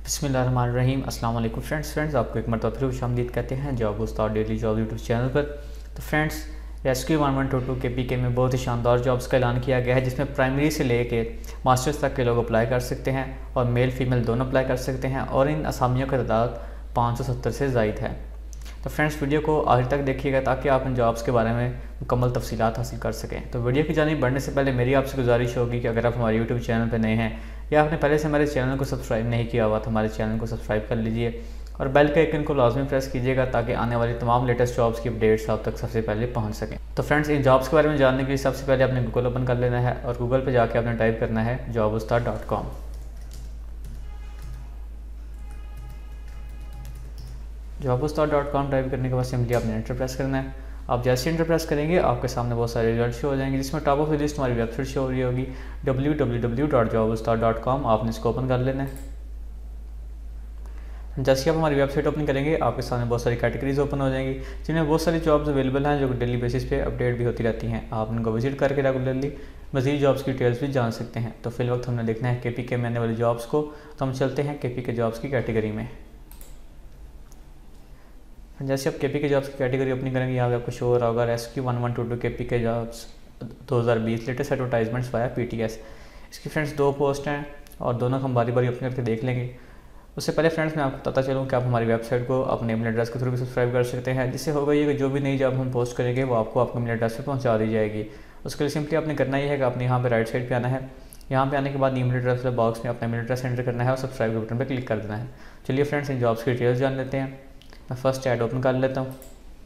बिस्मिल्लाहिर्रहमानिर्रहीम। अस्सलाम वालेकुम फ्रेंड्स आपको एक मरतबा फिर खुशामदीद कहते हैं जॉब उस्ताद डेली जॉब यूट्यूब चैनल पर। तो फ्रेंड्स, रेस्क्यू 1122 KPK में बहुत ही शानदार जॉब्स का ऐलान किया गया है, जिसमें प्राइमरी से लेके मास्टर्स तक के लोग अप्लाई कर सकते हैं और मेल फीमेल दोनों अप्लाई कर सकते हैं और इन असामियों की तादाद 570 से ज़ायद है। तो फ्रेंड्स, वीडियो को आखिर तक देखिएगा ताकि आप इन जॉब्स के बारे में मुकम्मल तफसीलात हासिल कर सकें। तो वीडियो की जानिब बढ़ने से पहले मेरी आपसे गुजारिश होगी कि अगर आप हमारे यूट्यूब चैनल पर नए हैं या आपने पहले से हमारे चैनल को सब्सक्राइब नहीं किया हुआ तो हमारे चैनल को सब्सक्राइब कर लीजिए और बेल के आइकन को लाजमी प्रेस कीजिएगा ताकि आने वाली तमाम लेटेस्ट जॉब्स की अपडेट्स आप तक सबसे पहले पहुंच सकें। तो फ्रेंड्स, इन जॉब्स के बारे में जानने के लिए सबसे पहले आपने गूगल ओपन कर लेना है और गूगल पर जाके आपने टाइप करना है jobustaad.com। jobustaad.com टाइप करने के बाद सिंपली आपने एंटर प्रेस करना है। आप जैसे एंटर प्रेस करेंगे आपके सामने बहुत सारे रिजल्ट शो हो जाएंगे, जिसमें टॉप ऑफ द लिस्ट हमारी वेबसाइट शो हो रही होगी www.jobustaad.com। आपने इसको ओपन कर लेना है। जैसे आप हमारी वेबसाइट ओपन करेंगे आपके सामने बहुत सारी कैटेगरीज ओपन हो जाएंगी, जिनमें बहुत सारी जॉब्स अवेलेबल हैं जो डेली बेसिस पे अपडेट भी होती रहती हैं। आप उनको विजिट करके रेगुलरली मज़ीद जॉब्स की डिटेल्स भी जान सकते हैं। तो फिल वक्त हमने देखना है KPK में आने वाली जॉब्स को, तो हम चलते हैं KPK जॉब्स की कैटेगरी में। जैसे आप KPK जॉब्स की कैटेगरी ओपन करेंगे यहाँ पे आपको शो हो रहा होगा rescue 1122 KPK jobs 2020 latest advertisements via PTS। इसकी फ्रेंड्स 2 पोस्ट हैं और दोनों हम बारी बारी ओपन करके देख लेंगे। उससे पहले फ्रेंड्स मैं आपको पता चलूँ कि आप हमारी वेबसाइट को अपने ईमेल एड्रेस के थ्रू भी सब्सक्राइब कर सकते हैं, जिससे होगा ये कि जो भी नई जॉब हम पोस्ट करेंगे वो आपको आपके ईमेल एड्रेस पे पहुंचा दी जाएगी। उसके लिए सिंपली आपने करना ही है कि आपने यहाँ पे राइट साइड पे आना है। यहाँ पे आने के बाद ईमेल एड्रेस वाले बॉक्स में अपना ईमेल एड्रेस एंटर करना है और सब्सक्राइब के बटन पर क्लिक कर देना है। चलिए फ्रेंड्स, इन जॉब्स की डिटेल्स जान लेते हैं। मैं फर्स्ट ऐड ओपन कर लेता हूँ।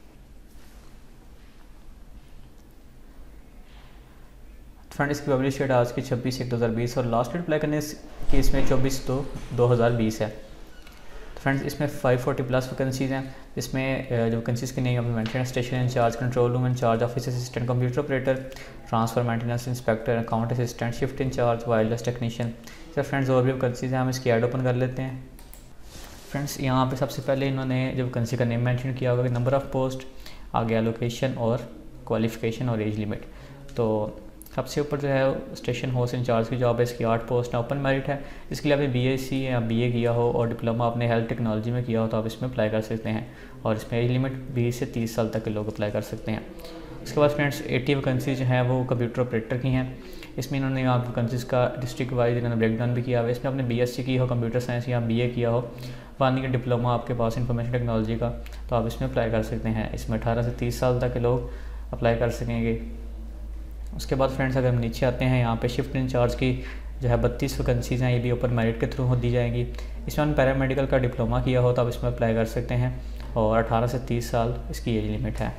फ्रेंड, इसकी पब्लिश डेट आज की 26/1/2020 और लास्ट डेट अप्लाई करने की इसमें 24/2/2020 है। तो फ्रेंड्स, इसमें 540+ वैकेंसीज़ हैं, जिसमें जो वैकेंसीज़ की नेम हमने मेंशन है station incharge, control room incharge, office assistant, computer operator, transfer maintenance inspector, account assistant, shift incharge, wireless technician. तो फ्रेंड्स, और भी वैकेंसीज़ हैं, हम इसकी ऐड ओपन कर लेते हैं। फ्रेंड्स, यहाँ पे सबसे पहले इन्होंने जो वैकेंसी का नेम मेंशन किया होगा, नंबर ऑफ़ पोस्ट, आगे लोकेशन और क्वालिफ़िकेशन और एज लिमिट। तो सबसे ऊपर जो है स्टेशन हाउस इंचार्ज की जॉब है, इसकी 8 पोस्ट है, ओपन मेरिट है। इसके लिए आपने BSc या BA किया हो और डिप्लोमा आपने हेल्थ टेक्नोलॉजी में किया हो तो आप इसमें अप्लाई कर सकते हैं और इसमें एज लिमिट 20 से 30 साल तक के लोग अप्लाई कर सकते हैं। उसके बाद फ्रेंड्स 80 वैकेंसी जो हैं वो कंप्यूटर ऑपरेटर की हैं। इसमें इन्होंने यहाँ वैकेंसीज़ का डिस्ट्रिक्ट वाइज इन्होंने ब्रेकडाउन भी किया हुआ है। इसमें आपने BSc की हो कंप्यूटर साइंस या BA किया हो, वानी का डिप्लोमा आपके पास इंफॉर्मेशन टेक्नोलॉजी का, तो आप इसमें अप्लाई कर सकते हैं। इसमें 18 से 30 साल तक के लोग अप्लाई कर सकेंगे। उसके बाद फ्रेंड्स, अगर हम नीचे आते हैं यहाँ पे शिफ्ट इंचार्ज की जो है 32 वैकेंसीज़ हैं, ये भी ओपन मेरिट के थ्रू दी जाएंगी। इसमें हम पैरामेडिकल का डिप्लोमा किया हो तो आप इसमें अप्लाई कर सकते हैं और 18 से 30 साल इसकी एज लिमिट है।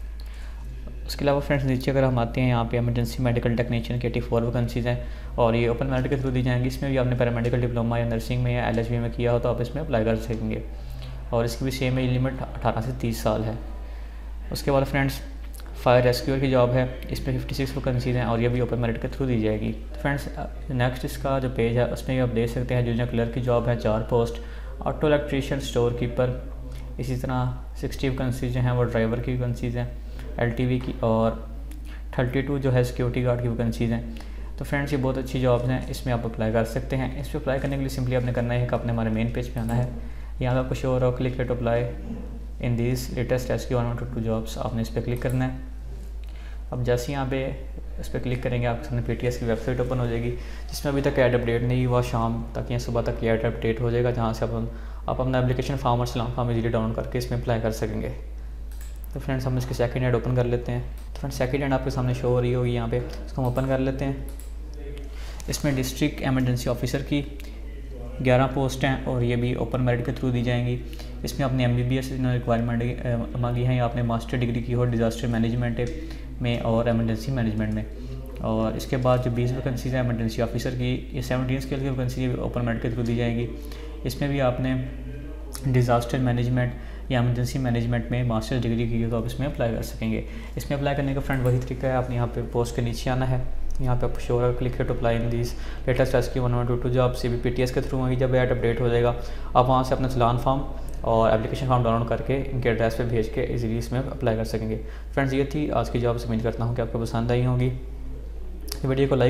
उसके अलावा फ्रेंड्स, नीचे अगर हम आते हैं यहाँ पे इमरजेंसी मेडिकल टेक्नीशियन की 84 वैकेंसीज़ हैं और ये ओपन मेरिट के थ्रू दी जाएंगी। इसमें भी आपने पैरामेडिकल डिप्लोमा या नर्सिंग में या LHB में किया हो तो आप इसमें अप्लाई कर सकेंगे और इसकी भी सेम एज लिमिट 18 से 30 साल है। उसके बाद फ्रेंड्स, फायर रेस्क्यूअर की जॉब है, इसमें 56 वैकेंसीज़ हैं और ये भी ओपन मेरिट के थ्रू दी जाएगी। तो फ्रेंड्स, नेक्स्ट इसका जो पेज है उसमें आप देख सकते हैं जूनियर क्लर्क की जॉब है, 4 post, auto electrician, store keeper. इसी तरह 60 वैकेंसीज़ जो हैं वो ड्राइवर की वैकेंसीज़ हैं, LTV की, और 32 जो है सिक्योरिटी गार्ड की वैकेंसीज़ हैं। तो फ्रेंड्स, ये बहुत अच्छी जॉब्स हैं, इसमें आप अप्लाई कर सकते हैं। इस पर अप्लाई करने के लिए सिंपली आपने करना है कि आपने हमारे मेन पेज पे आना है। यहाँ पे आपको शो हो रहा है click to apply in this latest rescue 1122 jobs, आपने इस पर क्लिक करना है। अब जैसे यहाँ पे इस पर क्लिक करेंगे आपके सामने PTS की वेबसाइट ओपन हो जाएगी, जिसमें अभी तक ऐड अपडेट नहीं हुआ। शाम तक या सुबह तक ऐड अपडेट हो जाएगा, जहाँ से आप अपना एप्लीकेशन फॉर्म और सलाम फॉर्म इजीली डाउनलोड करके इसमें अप्लाई कर सकेंगे। तो फ्रेंड्स, हम इसकी सेकंड ऐड ओपन कर लेते हैं। तो फ्रेंड्स, सेकंड ऐड आपके सामने शो हो रही होगी यहाँ पे, इसको हम ओपन कर लेते हैं। इसमें डिस्ट्रिक्ट एमरजेंसी ऑफिसर की 11 पोस्ट हैं और ये भी ओपन मेरिट के थ्रू दी जाएंगी। इसमें अपने MBBS रिक्वायरमेंट मांगी है या आपने मास्टर डिग्री की हो डिज़ास्टर मैनेजमेंट में और एमरजेंसी मैनेजमेंट में। और इसके बाद जो 20 वैकेंसीज़ हैं एमरजेंसी ऑफिसर की, ये 17 स्केल की वैकेंसी ओपन मेरिट के थ्रू दी जाएंगी। इसमें भी आपने डिज़ास्टर मैनेजमेंट या एमरजेंसी मैनेजमेंट में मास्टर डिग्री की तो आप इसमें अप्लाई कर सकेंगे। इसमें अप्लाई करने का फ्रेंड वही तरीका है, आपने यहाँ पे पोस्ट के नीचे आना है। यहाँ पे आप show click to apply in this latest rescue 1122 job से भी PTS के थ्रू होगी। जब ऐड अपडेट हो जाएगा आप वहाँ से अपना चलान फॉर्म और एप्लीकेशन फॉर्म डाउनलोड करके इनके एड्रेस पे भेज के इजीली इसमें अप्लाई कर सकेंगे। फ्रेंड्स, ये थी आज की जॉब। उम्मीद करता हूँ कि आपको पसंद आई होगी। वीडियो को लाइक कीजिए।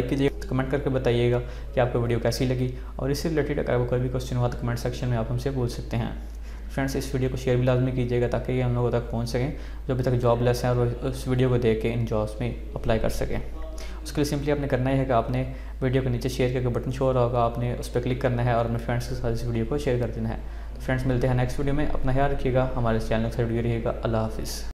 तो कमेंट करके बताइएगा कि आपको वीडियो कैसी लगी, और इससे रिलेटेड अगर आपको कोई भी क्वेश्चन हुआ तो कमेंट सेक्शन में आप हमसे पूछ सकते हैं। फ्रेंड्स, इस वीडियो को शेयर भी लाजमी कीजिएगा ताकि ये हम लोगों तक पहुंच सकें जो अभी तक जॉबलेस हैं और उस वीडियो को देख के इन जॉब्स में अप्लाई कर सकें। उसके लिए सिंपली आपने करना ही है कि आपने वीडियो के नीचे शेयर करके बटन शो हो रहा होगा, आपने उस पर क्लिक करना है और अपने फ्रेंड्स के साथ इस वीडियो को शेयर कर देना है। तो फ्रेंड्स, मिलते हैं नेक्स्ट वीडियो में। अपना ख्याल रखिएगा, हमारे चैनल से जुड़े रहिएगा। अल्लाह हाफिज़।